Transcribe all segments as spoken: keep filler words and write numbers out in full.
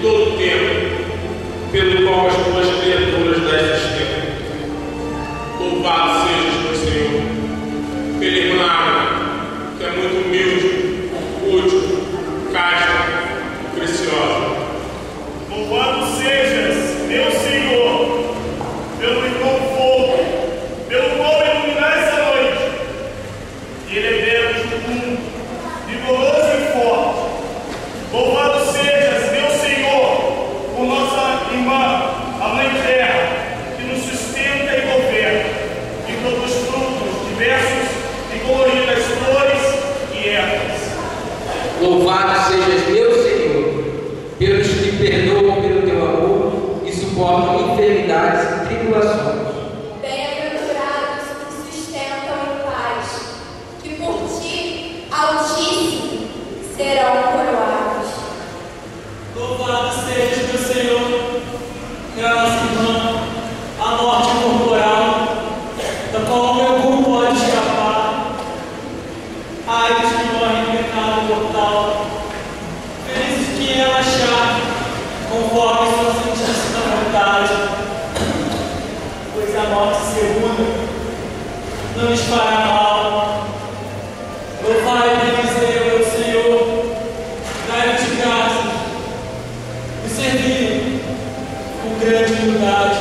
todo o tempo, pelo qual as tuas criaturas devem ter. Louvado sejas, meu Senhor, pela irmã Água, que é muito humilde, útil, casta, preciosa. Louvado sejas, meu Senhor, pelo irmão Fogo, pelo qual iluminar essa noite, e elevarmos o mundo, vigoroso e forte. Louvado sejas, meu Senhor, por nossa irmã, a Mãe Terra, que nos sustenta e governa, e produz frutos diversos e coloridas flores e ervas. Louvado sejas, meu Senhor, pelos que perdoam pelo teu amor e suportam enfermidades e tribulações. Bem-aventurados que sustentam em paz, que por ti, Altíssimo, serão coroados. Louvado sejas, meu Senhor, pela nossa irmã, a morte corporal, da qual nenhum pode escapar. Ai dos que morrem em pecado mortal, felizes que ela achar, conforme sua santíssima vontade, pois a morte segunda não lhes fará mal. Louvai e bendizei, meu Senhor, dai-te graças e servi com grande humildade.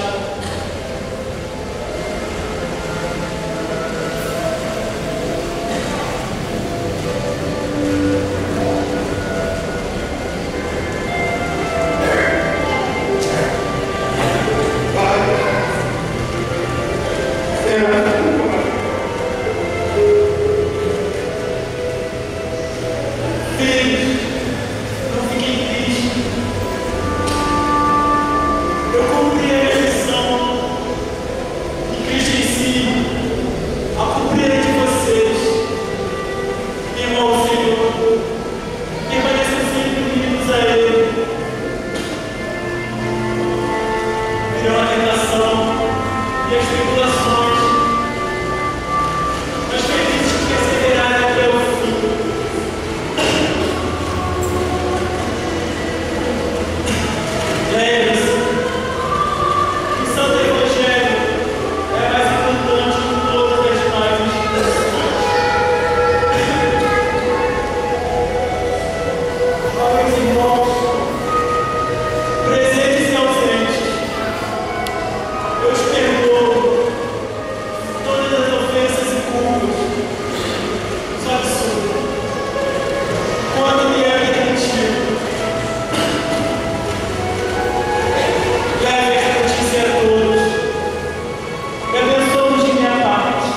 Filhos, não fiquem tristes. Eu cumpri a minha missão e Cristo em si a cumprir a de vocês. Irmão Senhor, permaneçam sempre unidos a Ele. Virão a tentação e as tribulações, mas felizes que perseverarem até o fim. Lembre-se que o Santo Evangelho é mais importante que todas as demais instituições. Jovens irmãos, presentes e ausentes, eu os perdoo todas as ofensas e culpas, os absurdos, quando me é permitido. Leve esta notícia a todos e abençoe-nos de minha parte.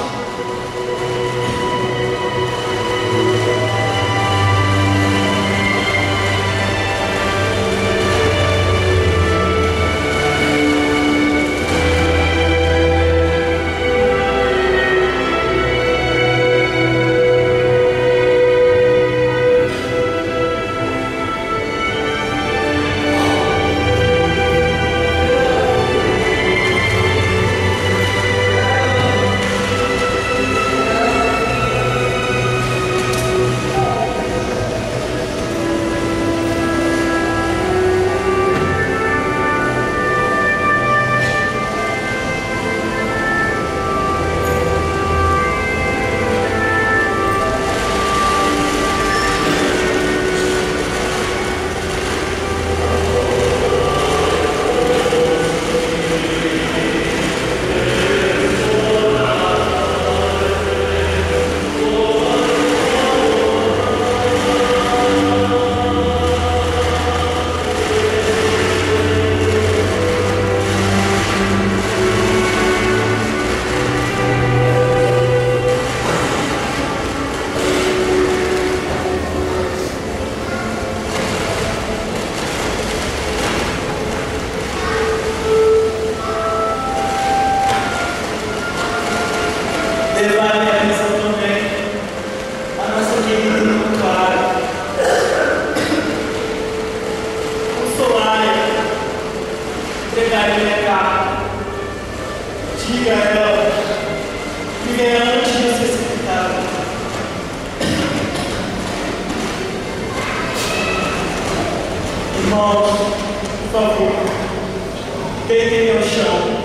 Levar a minha atenção também a nossa querida irmã Clara. Consolar-a, entregar-lhe minha carta. Diga a ela que venha antes de ser sepultada. Irmãos, favor, deitem-me ao chão.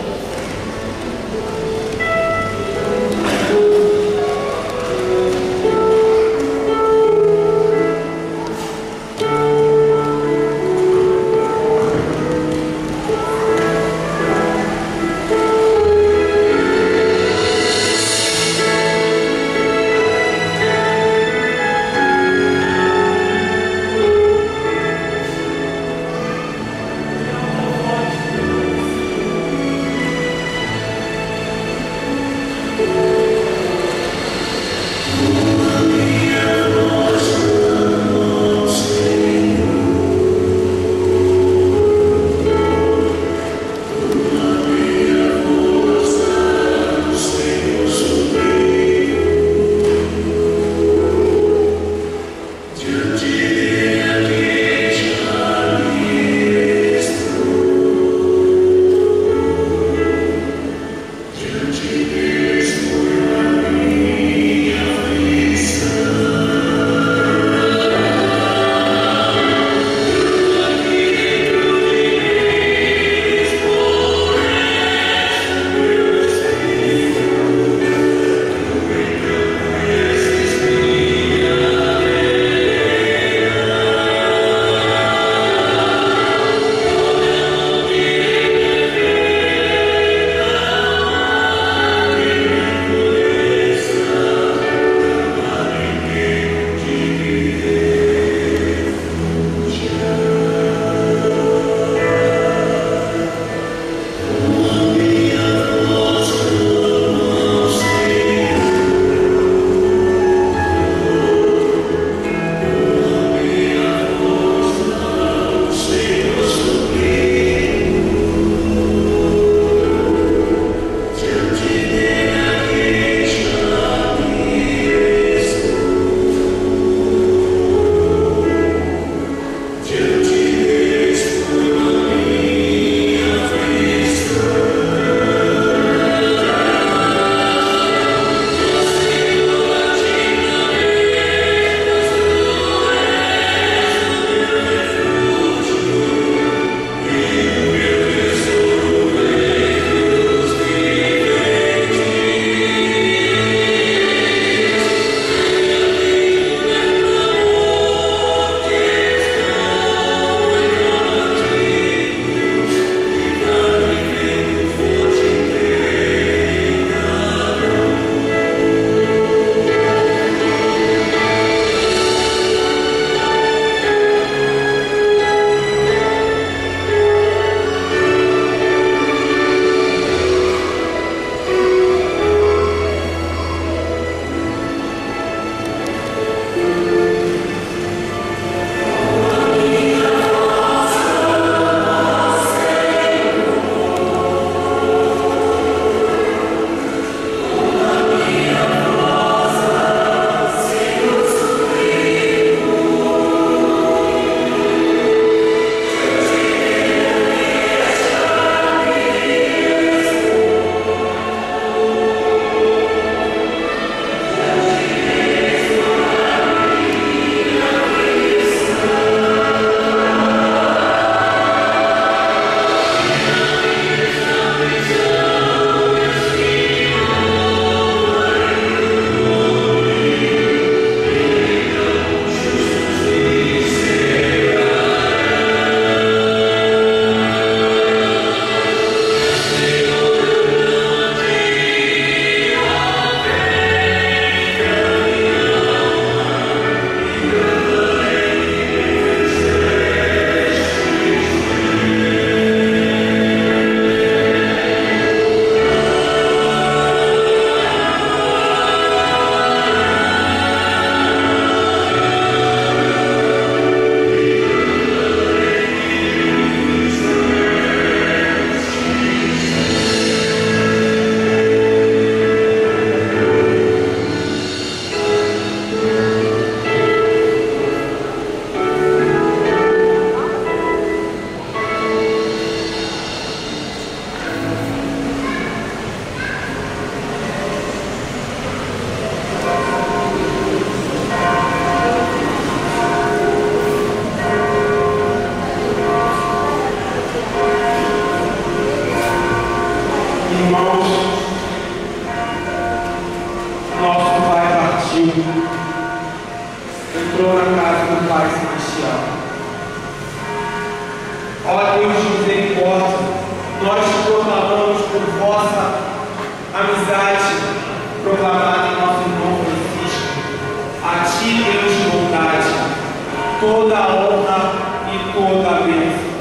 Ó Deus de misericórdia, nós te proclamamos por vossa amizade proclamada em nosso irmão Francisco. A ti, Deus de bondade, toda a honra e toda a bênção.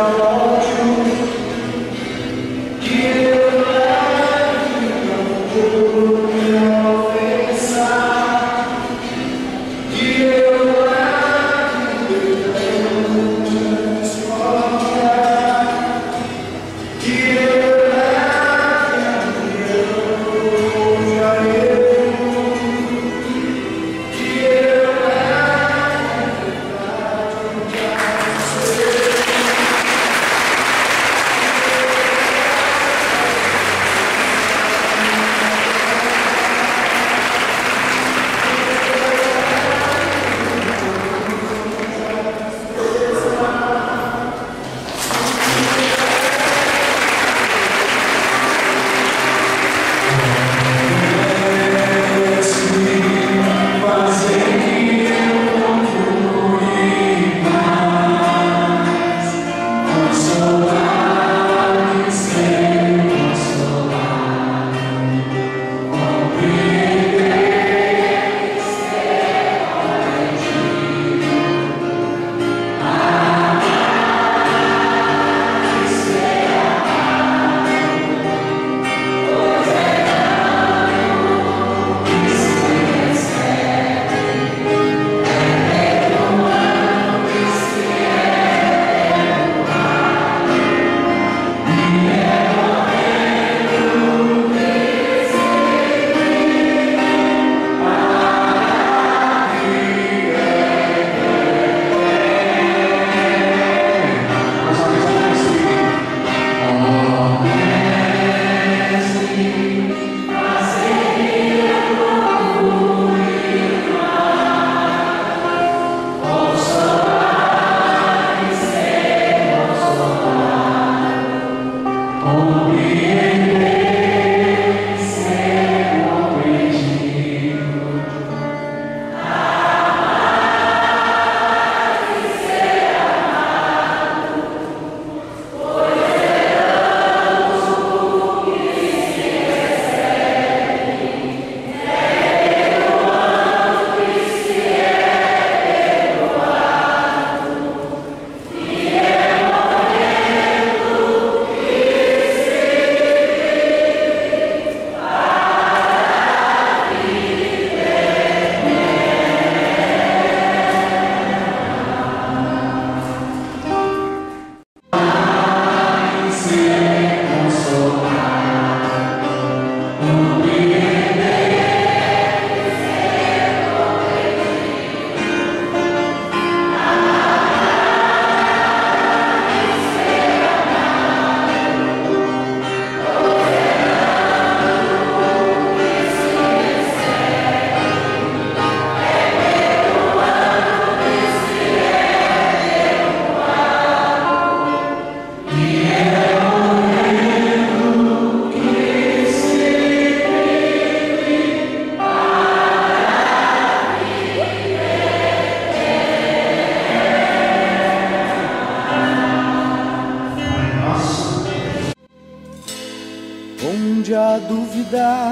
onde há dúvida,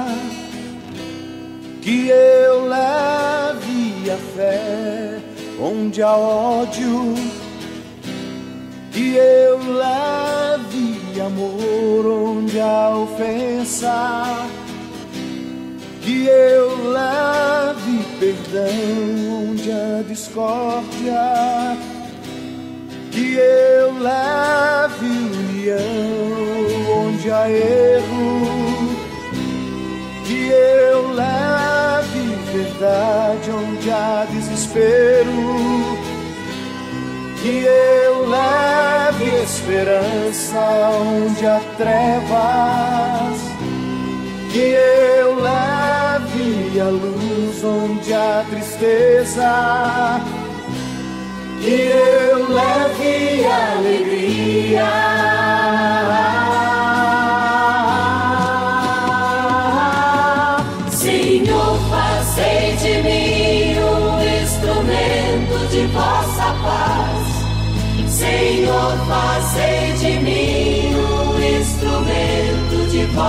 que eu leve a fé, onde há ódio, que eu leve amor, onde há ofensa, que eu leve perdão, onde há discórdia, que eu leve união, onde há erro, que eu leve verdade, onde há desespero, que eu leve esperança, onde há trevas, que eu leve a luz, onde há tristeza, que eu leve a alegria. Senhor, fazei de mim um instrumento de vossa paz. Senhor, fazei de mim